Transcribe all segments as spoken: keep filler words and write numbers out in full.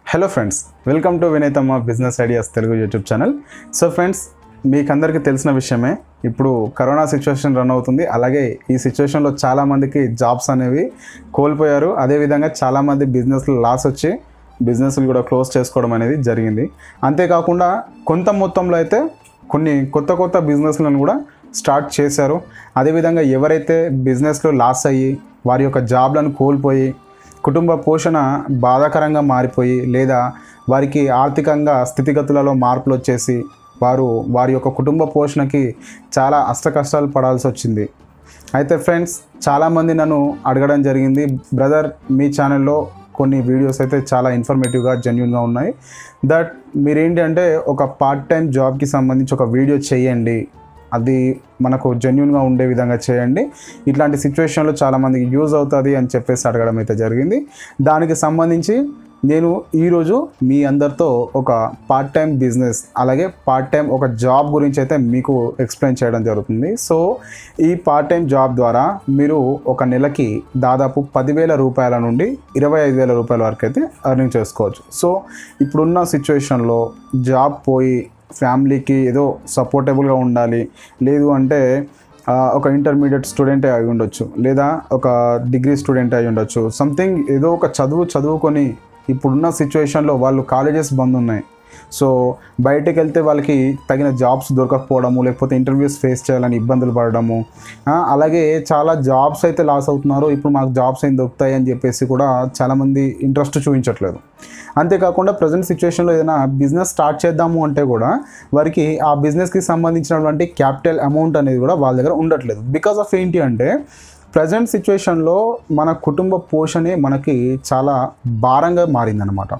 Hello friends, welcome to Vinayatamma business ideas Telugu YouTube channel. So friends, మీకు అందరికీ తెలిసిన విషయమే, ఇప్పుడు కరోనా సిచ్యువేషన్ రన్ అవుతుంది. అలాగే ఈ సిచ్యువేషన్లో చాలామందికి జాబ్స్ అనేవి కోల్పోయారు. అదేవిధంగా చాలామంది బిజినెస్లో లాస్ వచ్చి బిజినెస్లు కూడా క్లోజ్ చేసుకోవడం అనేది జరిగింది. అంతేకాకుండా కొంత మొత్తంలో అయితే కొన్ని కొత్త కొత్త బిజినెస్లను కూడా స్టార్ట్ చేశారు. అదేవిధంగా ఎవరైతే బిజినెస్లో లాస్ అయ్యి వారి యొక్క జాబ్లను కోల్పోయి కుటుంబ పోషణ బాధాకరంగా మారిపోయి లేదా వారికి ఆర్థికంగా స్థితిగతులలో మార్పులు వచ్చేసి వారు వారి యొక్క కుటుంబ పోషణకి చాలా అష్టకష్టాలు పడాల్సి వచ్చింది. అయితే ఫ్రెండ్స్, చాలామంది నన్ను అడగడం జరిగింది, బ్రదర్ మీ ఛానల్లో కొన్ని వీడియోస్ అయితే చాలా ఇన్ఫర్మేటివ్గా జెన్యూన్గా ఉన్నాయి, దట్ మీరేంటి అంటే ఒక పార్ట్ టైం జాబ్కి సంబంధించి ఒక వీడియో చేయండి, అది మనకు జెన్యూన్గా ఉండే విధంగా చేయండి, ఇట్లాంటి సిచ్యువేషన్లో చాలామందికి యూజ్ అవుతుంది అని చెప్పేసి అడగడం అయితే జరిగింది. దానికి సంబంధించి నేను ఈరోజు మీ అందరితో ఒక పార్ట్ టైం బిజినెస్ అలాగే పార్ట్ టైం ఒక జాబ్ గురించి అయితే మీకు ఎక్స్ప్లెయిన్ చేయడం జరుగుతుంది. సో ఈ పార్ట్ టైం జాబ్ ద్వారా మీరు ఒక నెలకి దాదాపు పదివేల రూపాయల నుండి ఇరవై ఐదు వేల రూపాయల వరకు అయితే ఎర్నింగ్ చేసుకోవచ్చు. సో ఇప్పుడున్న సిచ్యువేషన్లో జాబ్ పోయి ఫ్యామిలీకి ఏదో సపోర్టబుల్గా ఉండాలి, లేదు అంటే ఒక ఇంటర్మీడియట్ స్టూడెంటే అయి ఉండొచ్చు, లేదా ఒక డిగ్రీ స్టూడెంట్ అయి ఉండొచ్చు, సంథింగ్ ఏదో ఒక చదువు చదువుకొని ఇప్పుడున్న సిచ్యువేషన్లో వాళ్ళు కాలేజెస్ బంద్ ఉన్నాయి. సో బయటకు వెళ్తే వాళ్ళకి తగిన జాబ్స్ దొరకకపోవడము, లేకపోతే ఇంటర్వ్యూస్ ఫేస్ చేయాలని ఇబ్బందులు పడడము, అలాగే చాలా జాబ్స్ అయితే లాస్ అవుతున్నారు. ఇప్పుడు మాకు జాబ్స్ ఏం దొరుకుతాయి అని చెప్పేసి కూడా చాలామంది ఇంట్రెస్ట్ చూపించట్లేదు. అంతేకాకుండా ప్రజెంట్ సిచ్యువేషన్లో ఏదైనా బిజినెస్ స్టార్ట్ చేద్దాము అంటే కూడా వారికి ఆ బిజినెస్కి సంబంధించినటువంటి క్యాపిటల్ అమౌంట్ అనేది కూడా వాళ్ళ దగ్గర ఉండట్లేదు. బికాస్ ఆఫ్ ఏంటి అంటే ప్రజెంట్ సిచ్యువేషన్లో మన కుటుంబ పోషణే మనకి చాలా భారంగా మారిందనమాట.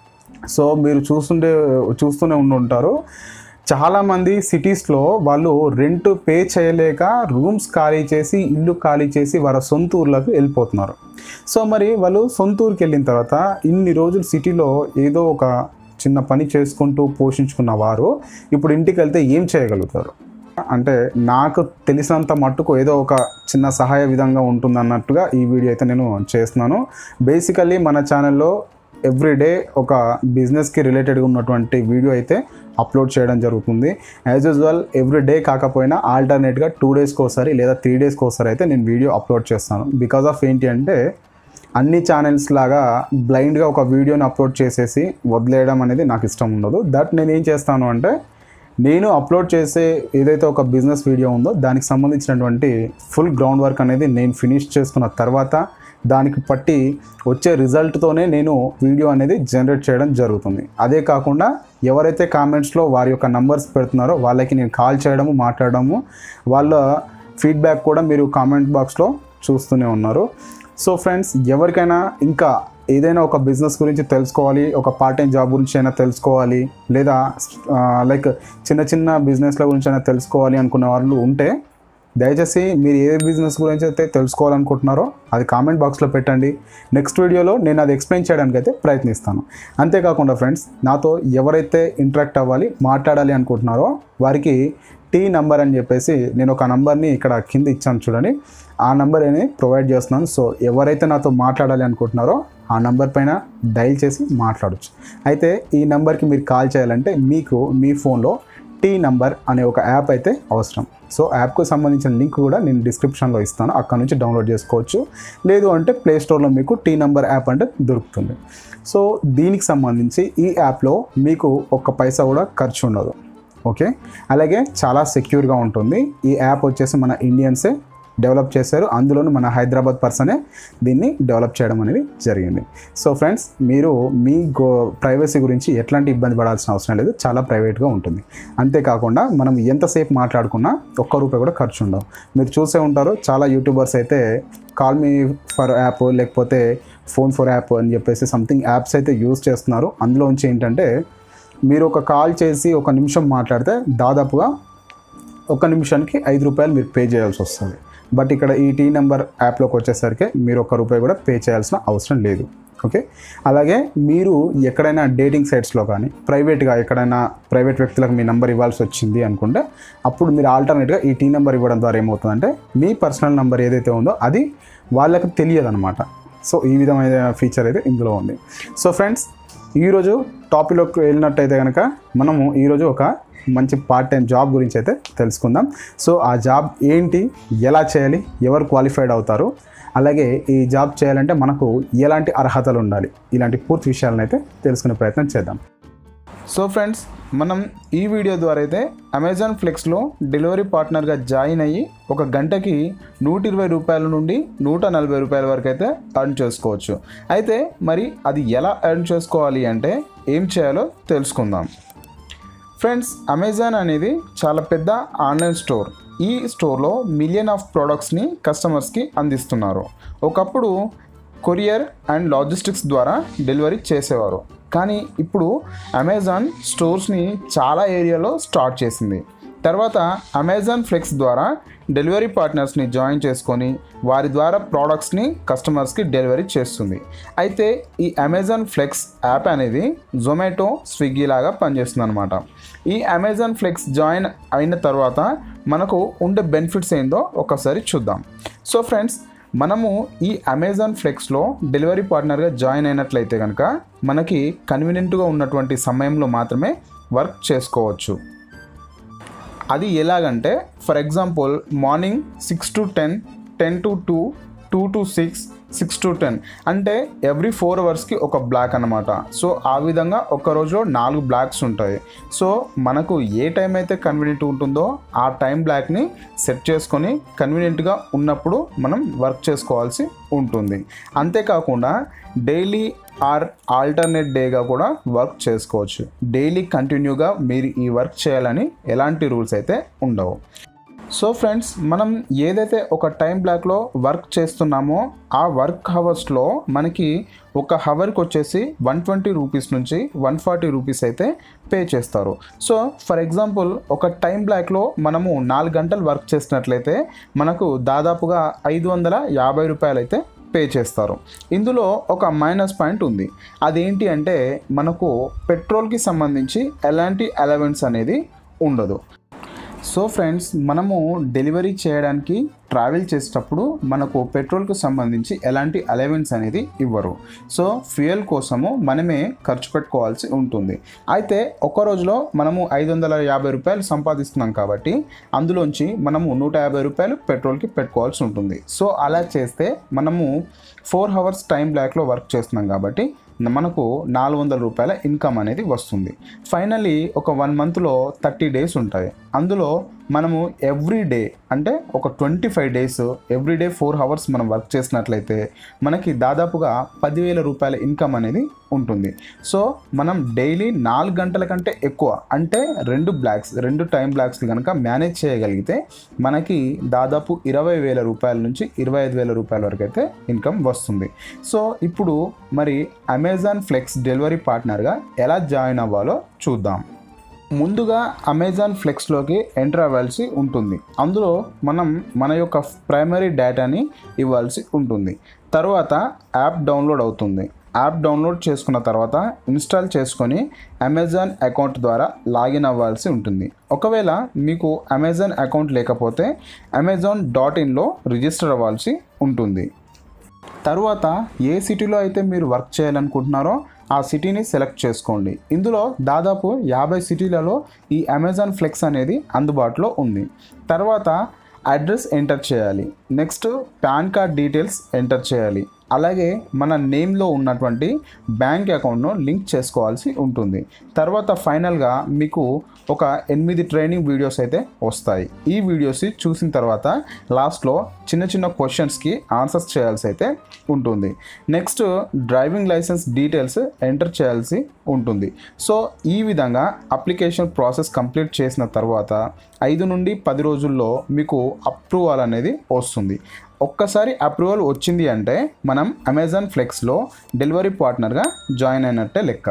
సో మీరు చూస్తుండే చూస్తూనే ఉండి ఉంటారు, చాలామంది సిటీస్లో వాళ్ళు రెంట్ పే చేయలేక రూమ్స్ ఖాళీ చేసి ఇల్లు ఖాళీ చేసి వాళ్ళ సొంత ఊర్లకు వెళ్ళిపోతున్నారు. సో మరి వాళ్ళు సొంత ఊరికి వెళ్ళిన తర్వాత ఇన్ని రోజులు సిటీలో ఏదో ఒక చిన్న పని చేసుకుంటూ పోషించుకున్న వారు ఇప్పుడు ఇంటికి వెళ్తే ఏం చేయగలుగుతారు అంటే, నాకు తెలిసినంత మట్టుకు ఏదో ఒక చిన్న సహాయ విధంగా ఉంటుందన్నట్టుగా ఈ వీడియో అయితే నేను చేస్తున్నాను. బేసికల్లీ మన ఛానల్లో ఎవ్రీడే ఒక బిజినెస్కి రిలేటెడ్గా ఉన్నటువంటి వీడియో అయితే అప్లోడ్ చేయడం జరుగుతుంది. యాజ్ యూజువల్ ఎవ్రీ డే కాకపోయినా ఆల్టర్నేట్గా టూ డేస్కి ఒకసారి లేదా త్రీ డేస్కి ఒకసారి అయితే నేను వీడియో అప్లోడ్ చేస్తాను. బికాజ్ ఆఫ్ ఏంటి అంటే అన్ని ఛానల్స్ లాగా బ్లైండ్గా ఒక వీడియోని అప్లోడ్ చేసేసి వదిలేయడం అనేది నాకు ఇష్టం ఉండదు. దట్ నేను ఏం చేస్తాను అంటే, నేను అప్లోడ్ చేసే ఏదైతే ఒక బిజినెస్ వీడియో ఉందో దానికి సంబంధించినటువంటి ఫుల్ గ్రౌండ్ వర్క్ అనేది నేను ఫినిష్ చేసుకున్న తర్వాత దానికి పట్టి వచ్చే రిజల్ట్తోనే నేను వీడియో అనేది జనరేట్ చేయడం జరుగుతుంది. అదే కాకుండా ఎవరైతే కామెంట్స్లో వారి యొక్క నంబర్స్ పెడుతున్నారో వాళ్ళకి నేను కాల్ చేయడము, మాట్లాడడము, వాళ్ళ ఫీడ్బ్యాక్ కూడా మీరు కామెంట్ బాక్స్లో చూస్తూనే ఉన్నారు. సో ఫ్రెండ్స్, ఎవరికైనా ఇంకా ఏదైనా ఒక బిజినెస్ గురించి తెలుసుకోవాలి, ఒక పార్ట్ టైం జాబ్ గురించి అయినా తెలుసుకోవాలి, లేదా లైక్ చిన్న చిన్న బిజినెస్ల గురించి అయినా తెలుసుకోవాలి అనుకున్న వాళ్ళు ఉంటే దయచేసి మీరు ఏ బిజినెస్ గురించి అయితే తెలుసుకోవాలనుకుంటున్నారో అది కామెంట్ బాక్స్లో పెట్టండి. నెక్స్ట్ వీడియోలో నేను అది ఎక్స్ప్లెయిన్ చేయడానికి అయితే ప్రయత్నిస్తాను. అంతేకాకుండా ఫ్రెండ్స్, నాతో ఎవరైతే ఇంటరాక్ట్ అవ్వాలి, మాట్లాడాలి అనుకుంటున్నారో వారికి టీ నంబర్ అని చెప్పేసి నేను ఒక నంబర్ని ఇక్కడ కింద ఇచ్చాను చూడండి, ఆ నెంబర్ అనేది ప్రొవైడ్ చేస్తున్నాను. సో ఎవరైతే నాతో మాట్లాడాలి అనుకుంటున్నారో ఆ నెంబర్ పైన డైల్ చేసి మాట్లాడచ్చు. అయితే ఈ నెంబర్కి మీరు కాల్ చేయాలంటే మీకు మీ ఫోన్లో టీ నంబర్ అనే ఒక యాప్ అయితే అవసరం. సో యాప్కు సంబంధించిన లింక్ కూడా నేను డిస్క్రిప్షన్లో ఇస్తాను, అక్కడ నుంచి డౌన్లోడ్ చేసుకోవచ్చు. లేదు అంటే ప్లే స్టోర్లో మీకు టీ నంబర్ యాప్ అంటే దొరుకుతుంది. సో దీనికి సంబంధించి ఈ యాప్లో మీకు ఒక్క పైసా కూడా ఖర్చు ఉండదు. ఓకే, అలాగే చాలా సెక్యూర్గా ఉంటుంది. ఈ యాప్ వచ్చేసి మన ఇండియన్సే డెవలప్ చేశారు, అందులోనూ మన హైదరాబాద్ పర్సనే దీన్ని డెవలప్ చేయడం అనేది జరిగింది. సో ఫ్రెండ్స్, మీరు మీ గో ప్రైవసీ గురించి ఎట్లాంటి ఇబ్బంది పడాల్సిన అవసరం లేదు, చాలా ప్రైవేట్గా ఉంటుంది. అంతేకాకుండా మనం ఎంతసేపు మాట్లాడుకున్నా ఒక్క రూపాయి కూడా ఖర్చు ఉండవు. మీరు చూసే ఉంటారు, చాలా యూట్యూబర్స్ అయితే కాల్ మీ ఫర్ యాప్ లేకపోతే ఫోన్ ఫర్ యాప్ అని చెప్పేసి సంథింగ్ యాప్స్ అయితే యూజ్ చేస్తున్నారు. అందులోంచి ఏంటంటే మీరు ఒక కాల్ చేసి ఒక నిమిషం మాట్లాడితే దాదాపుగా ఒక నిమిషానికి ఐదు రూపాయలు మీరు పే చేయాల్సి వస్తుంది. బట్ ఇక్కడ ఈ టీ నెంబర్ యాప్లోకి వచ్చేసరికి మీరు ఒక్క రూపాయి కూడా పే చేయాల్సిన అవసరం లేదు. ఓకే, అలాగే మీరు ఎక్కడైనా డేటింగ్ సైట్స్లో కానీ ప్రైవేట్గా ఎక్కడైనా ప్రైవేట్ వ్యక్తులకు మీ నెంబర్ ఇవ్వాల్సి వచ్చింది అనుకుంటే అప్పుడు మీరు ఆల్టర్నేట్గా ఈ టీ నెంబర్ ఇవ్వడం ద్వారా ఏమవుతుందంటే మీ పర్సనల్ నెంబర్ ఏదైతే ఉందో అది వాళ్ళకి తెలియదు అనమాట. సో ఈ విధమైన ఫీచర్ అయితే ఇందులో ఉంది. సో ఫ్రెండ్స్, ఈరోజు టాపిక్లోకి వెళ్ళినట్టయితే కనుక మనము ఈరోజు ఒక మంచి పార్ట్ టైం జాబ్ గురించి అయితే తెలుసుకుందాం. సో ఆ జాబ్ ఏంటి, ఎలా చేయాలి, ఎవరు క్వాలిఫైడ్ అవుతారు, అలాగే ఈ జాబ్ చేయాలంటే మనకు ఎలాంటి అర్హతలు ఉండాలి, ఇలాంటి పూర్తి విషయాలను అయితే తెలుసుకునే ప్రయత్నం చేద్దాం. సో ఫ్రెండ్స్, మనం ఈ వీడియో ద్వారా అయితే అమెజాన్ ఫ్లెక్స్లో డెలివరీ పార్ట్నర్గా జాయిన్ అయ్యి ఒక గంటకి నూట ఇరవై రూపాయల నుండి నూట నలభై రూపాయల వరకు అయితే ఎర్న్ చేసుకోవచ్చు. అయితే మరి అది ఎలా ఎర్న్ చేసుకోవాలి అంటే ఏం చేయాలో తెలుసుకుందాం. ఫ్రెండ్స్, అమెజాన్ అనేది చాలా పెద్ద ఆన్లైన్ స్టోర్. ఈ స్టోర్లో మిలియన్ ఆఫ్ ప్రోడక్ట్స్ని కస్టమర్స్కి అందిస్తున్నారు. ఒకప్పుడు కొరియర్ అండ్ లాజిస్టిక్స్ ద్వారా డెలివరీ చేసేవారు, కానీ ఇప్పుడు అమెజాన్ స్టోర్స్ని చాలా ఏరియాలో స్టార్ట్ చేసింది. తర్వాత అమెజాన్ ఫ్లెక్స్ ద్వారా డెలివరీ పార్ట్నర్స్ని జాయిన్ చేసుకొని వారి ద్వారా ప్రోడక్ట్స్ని కస్టమర్స్కి డెలివరీ చేస్తుంది. అయితే ఈ అమెజాన్ ఫ్లెక్స్ యాప్ అనేది జొమాటో, స్విగ్గీ లాగా పనిచేస్తుంది అనమాట. ఈ అమెజాన్ ఫ్లెక్స్ జాయిన్ అయిన తర్వాత మనకు ఉండే బెనిఫిట్స్ ఏందో ఒకసారి చూద్దాం. సో ఫ్రెండ్స్, మనము ఈ అమెజాన్ ఫ్లెక్స్లో డెలివరీ పార్ట్నర్గా జాయిన్ అయినట్లయితే కనుక మనకి కన్వీనియంట్గా ఉన్నటువంటి సమయంలో మాత్రమే వర్క్ చేసుకోవచ్చు. అది ఎలాగంటే, for example morning six to ten, ten to two, two to six, six to ten అంటే ఎవ్రీ ఫోర్ అవర్స్కి ఒక బ్లాక్ అనమాట. సో ఆ విధంగా ఒక రోజులో నాలుగు బ్లాక్స్ ఉంటాయి. సో మనకు ఏ టైం అయితే కన్వీనియంట్ ఉంటుందో ఆ టైం బ్లాక్ని సెట్ చేసుకొని కన్వీనియంట్గా ఉన్నప్పుడు మనం వర్క్ చేసుకోవాల్సి ఉంటుంది. అంతేకాకుండా డైలీ ఆర్ ఆల్టర్నేట్ డేగా కూడా వర్క్ చేసుకోవచ్చు. డైలీ కంటిన్యూగా మీరు ఈ వర్క్ చేయాలని ఎలాంటి రూల్స్ అయితే ఉండవు. సో ఫ్రెండ్స్, మనం ఏదైతే ఒక టైం బ్లాక్లో వర్క్ చేస్తున్నామో ఆ వర్క్ హవర్స్లో మనకి ఒక హవర్కి వచ్చేసి వన్ ట్వంటీ రూపీస్ నుంచి వన్ ఫార్టీ రూపీస్ అయితే పే చేస్తారు. సో ఫర్ ఎగ్జాంపుల్ ఒక టైం బ్లాక్లో మనము నాలుగు గంటలు వర్క్ చేసినట్లయితే మనకు దాదాపుగా ఐదు వందల యాభై రూపాయలు అయితే పే చేస్తారు. ఇందులో ఒక మైనస్ పాయింట్ ఉంది. అదేంటి అంటే మనకు పెట్రోల్కి సంబంధించి ఎలాంటి అలవెన్స్ అనేది ఉండదు. సో ఫ్రెండ్స్, మనము డెలివరీ చేయడానికి ట్రావెల్ చేసేటప్పుడు మనకు పెట్రోల్కు సంబంధించి ఎలాంటి అలవెన్స్ అనేది ఇవ్వరు. సో ఫ్యూయల్ కోసము మనమే ఖర్చు పెట్టుకోవాల్సి ఉంటుంది. అయితే ఒక రోజులో మనము ఐదు వందల యాభై రూపాయలు సంపాదిస్తున్నాం కాబట్టి అందులోంచి మనము నూట యాభై రూపాయలు పెట్రోల్కి పెట్టుకోవాల్సి ఉంటుంది. సో అలా చేస్తే మనము ఫోర్ అవర్స్ టైం బ్లాక్లో వర్క్ చేస్తున్నాం కాబట్టి మనకు నాలుగు వందల రూపాయల ఇన్కమ్ అనేది వస్తుంది. ఫైనలీ ఒక వన్ మంత్లో థర్టీ డేస్ ఉంటాయి. అందులో మనము ఎవ్రీ డే అంటే ఒక twenty five days every day four hours మనం వర్క్ చేసినట్లయితే మనకి దాదాపుగా పదివేల రూపాయల ఇన్కమ్ అనేది ఉంటుంది. సో మనం డైలీ నాలుగు గంటల కంటే ఎక్కువ అంటే రెండు బ్లాక్స్ రెండు టైం బ్లాక్స్ కనుక మేనేజ్ చేయగలిగితే మనకి దాదాపు ఇరవై వేల రూపాయల నుంచి ఇరవై ఐదు వేల రూపాయల వరకు అయితే ఇన్కమ్ వస్తుంది. సో ఇప్పుడు మరి అమెజాన్ ఫ్లెక్స్ డెలివరీ పార్ట్నర్గా ఎలా జాయిన్ అవ్వాలో చూద్దాం. ముందుగా అమెజాన్ ఫ్లెక్స్లోకి ఎంటర్ అవ్వాల్సి ఉంటుంది. అందులో మనం మన యొక్క ప్రైమరీ డేటాని ఇవ్వాల్సి ఉంటుంది. తర్వాత యాప్ డౌన్లోడ్ అవుతుంది. యాప్ డౌన్లోడ్ చేసుకున్న తర్వాత ఇన్స్టాల్ చేసుకొని అమెజాన్ అకౌంట్ ద్వారా లాగిన్ అవ్వాల్సి ఉంటుంది. ఒకవేళ మీకు అమెజాన్ అకౌంట్ లేకపోతే అమెజాన్ డాట్ ఇన్లో రిజిస్టర్ అవ్వాల్సి ఉంటుంది. తర్వాత ఏ సిటీలో అయితే మీరు వర్క్ చేయాలనుకుంటున్నారో ఆ సిటీని సెలెక్ట్ చేసుకోండి. ఇందులో దాదాపు యాభై సిటీలలో ఈ అమెజాన్ ఫ్లెక్స్ అనేది అందుబాటులో ఉంది. తర్వాత అడ్రస్ ఎంటర్ చేయాలి. Next pan card details enter చేయాలి. అలాగే మన నేమ్లో ఉన్నటువంటి బ్యాంక్ అకౌంట్ను లింక్ చేసుకోవాల్సి ఉంటుంది. తర్వాత ఫైనల్గా మీకు ఒక ఎనిమిది ట్రైనింగ్ వీడియోస్ అయితే వస్తాయి. ఈ వీడియోస్ చూసిన తర్వాత లాస్ట్లో చిన్న చిన్న క్వశ్చన్స్కి ఆన్సర్స్ చేయాల్సి అయితే ఉంటుంది. Next driving licence details enter చేయాల్సి ఉంటుంది. సో ఈ విధంగా అప్లికేషన్ ప్రాసెస్ కంప్లీట్ చేసిన తర్వాత ఐదు నుండి పది రోజుల్లో మీకు అప్రూవల్ అనేది వస్తుంది. ఒక్కసారి అప్రూవల్ వచ్చింది అంటే మనం అమెజాన్ ఫ్లెక్స్లో డెలివరీ పార్ట్నర్గా జాయిన్ అయినట్టే లెక్క.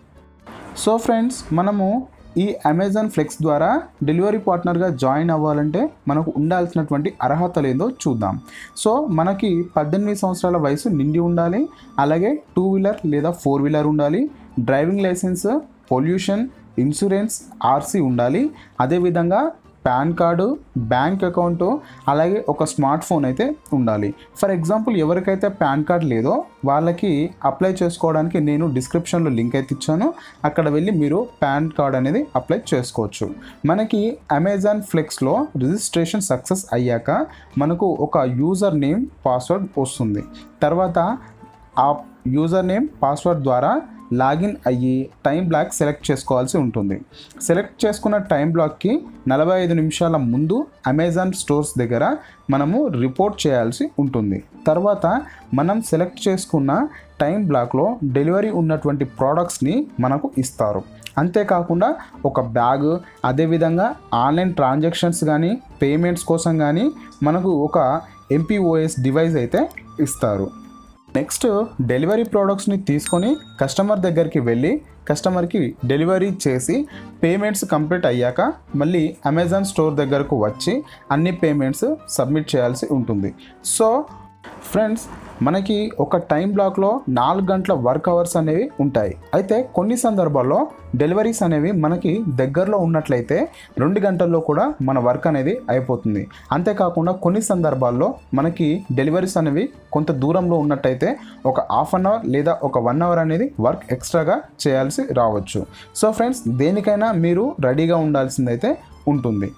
సో ఫ్రెండ్స్, మనము ఈ అమెజాన్ ఫ్లెక్స్ ద్వారా డెలివరీ పార్ట్నర్గా జాయిన్ అవ్వాలంటే మనకు ఉండాల్సినటువంటి అర్హతలు ఏందో చూద్దాం. సో మనకి పద్దెనిమిది సంవత్సరాల వయసు నిండి ఉండాలి. అలాగే టూ వీలర్ లేదా ఫోర్ వీలర్ ఉండాలి. Driving licence, pollution, insurance, RC ఉండాలి. అదేవిధంగా పాన్ కార్డు, బ్యాంక్ అకౌంటు, అలాగే ఒక స్మార్ట్ ఫోన్ అయితే ఉండాలి. ఫర్ ఎగ్జాంపుల్ ఎవరికైతే పాన్ కార్డ్ లేదో వాళ్ళకి అప్లై చేసుకోవడానికి నేను డిస్క్రిప్షన్లో లింక్ అయితే ఇచ్చాను. అక్కడ వెళ్ళి మీరు పాన్ కార్డ్ అనేది అప్లై చేసుకోవచ్చు. మనకి అమెజాన్ ఫ్లెక్స్లో రిజిస్ట్రేషన్ సక్సెస్ అయ్యాక మనకు ఒక యూజర్ నేమ్ పాస్వర్డ్ వస్తుంది. తర్వాత ఆ యూజర్ నేమ్ పాస్వర్డ్ ద్వారా లాగిన్ అయ్యి టైం బ్లాక్ సెలెక్ట్ చేసుకోవాల్సి ఉంటుంది. సెలెక్ట్ చేసుకున్న టైం బ్లాక్కి నలభై ఐదు నిమిషాల ముందు అమెజాన్ స్టోర్స్ దగ్గర మనము రిపోర్ట్ చేయాల్సి ఉంటుంది. తర్వాత మనం సెలెక్ట్ చేసుకున్న టైం బ్లాక్లో డెలివరీ ఉన్నటువంటి ప్రోడక్ట్స్ని మనకు ఇస్తారు. అంతేకాకుండా ఒక బ్యాగ్, అదేవిధంగా ఆన్లైన్ ట్రాన్సాక్షన్స్ కానీ పేమెంట్స్ కోసం కానీ మనకు ఒక ఎంపీఓఎస్ డివైస్ అయితే ఇస్తారు. నెక్స్ట్ డెలివరీ ప్రోడక్ట్స్ని తీసుకొని కస్టమర్ దగ్గరికి వెళ్ళి కస్టమర్కి డెలివరీ చేసి పేమెంట్స్ కంప్లీట్ అయ్యాక మళ్ళీ అమెజాన్ స్టోర్ దగ్గరకు వచ్చి అన్ని పేమెంట్స్ సబ్మిట్ చేయాల్సి ఉంటుంది. సో ఫ్రెండ్స్, మనకి ఒక టైం బ్లాక్లో నాలుగు గంటల వర్క్ అవర్స్ అనేవి ఉంటాయి. అయితే కొన్ని సందర్భాల్లో డెలివరీస్ అనేవి మనకి దగ్గరలో ఉన్నట్లయితే రెండు గంటల్లో కూడా మన వర్క్ అనేది అయిపోతుంది. అంతేకాకుండా కొన్ని సందర్భాల్లో మనకి డెలివరీస్ అనేవి కొంత దూరంలో ఉన్నట్టయితే ఒక హాఫ్ అన్ అవర్ లేదా ఒక వన్ అవర్ అనేది వర్క్ ఎక్స్ట్రాగా చేయాల్సి రావచ్చు. సో ఫ్రెండ్స్, దేనికైనా మీరు రెడీగా ఉండాల్సిందైతే ఉంటుంది.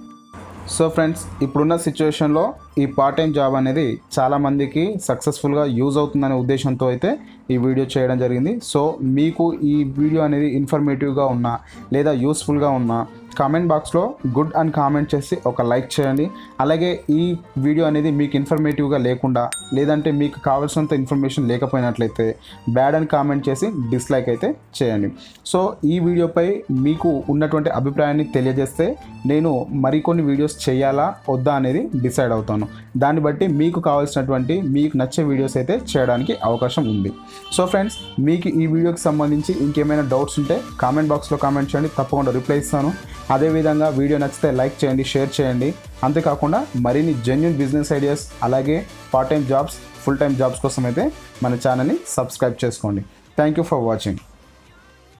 సో ఫ్రెండ్స్, ఇప్పుడున్న సిచ్యువేషన్లో ఈ పార్ట్ టైం జాబ్ అనేది చాలామందికి సక్సెస్ఫుల్గా యూజ్ అవుతుందనే ఉద్దేశంతో అయితే ఈ వీడియో చేయడం జరిగింది. సో మీకు ఈ వీడియో అనేది ఇన్ఫర్మేటివ్గా ఉన్నా లేదా యూస్ఫుల్గా ఉన్నా కామెంట్ బాక్స్లో గుడ్ అని కామెంట్ చేసి ఒక లైక్ చేయండి. అలాగే ఈ వీడియో అనేది మీకు ఇన్ఫర్మేటివ్గా లేకుండా లేదంటే మీకు కావాల్సినంత ఇన్ఫర్మేషన్ లేకపోయినట్లయితే బ్యాడ్ అని కామెంట్ చేసి డిస్లైక్ అయితే చేయండి. సో ఈ వీడియోపై మీకు ఉన్నటువంటి అభిప్రాయాన్ని తెలియజేస్తే నేను మరికొన్ని వీడియోస్ చేయాలా వద్దా అనేది డిసైడ్ అవుతాను. దాన్ని బట్టి మీకు కావాల్సినటువంటి మీకు నచ్చే వీడియోస్ అయితే చేయడానికి అవకాశం ఉంది. సో ఫ్రెండ్స్, మీకు ఈ వీడియోకి సంబంధించి ఇంకేమైనా డౌట్స్ ఉంటే కామెంట్ బాక్స్లో కామెంట్ చేయండి, తప్పకుండా రిప్లై ఇస్తాను. అదేవిధంగా వీడియో నచ్చితే లైక్ చేయండి, షేర్ చేయండి. అంతేకాకుండా మరిన్ని జెన్యూన్ బిజినెస్ ఐడియాస్ అలాగే part time jobs, full time jobs కోసం అయితే మన ఛానల్ని సబ్స్క్రైబ్ చేసుకోండి. Thank you for watching.